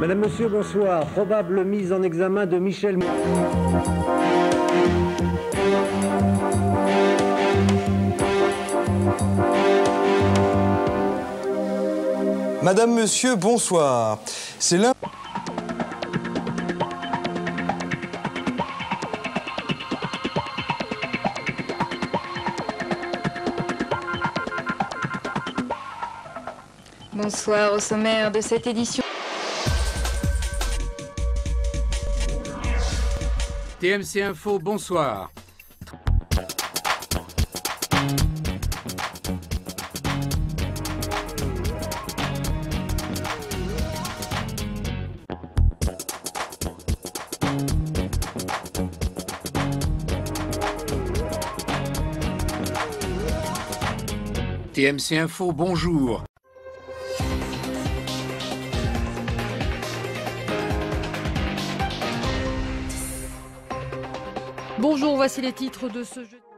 Madame, Monsieur, bonsoir. Probable mise en examen de Michel... Madame, Monsieur, bonsoir. C'est l'un... Bonsoir, au sommaire de cette édition. TMC Info, bonsoir. TMC Info, bonjour. Bonjour, voici les titres de ce jeudi.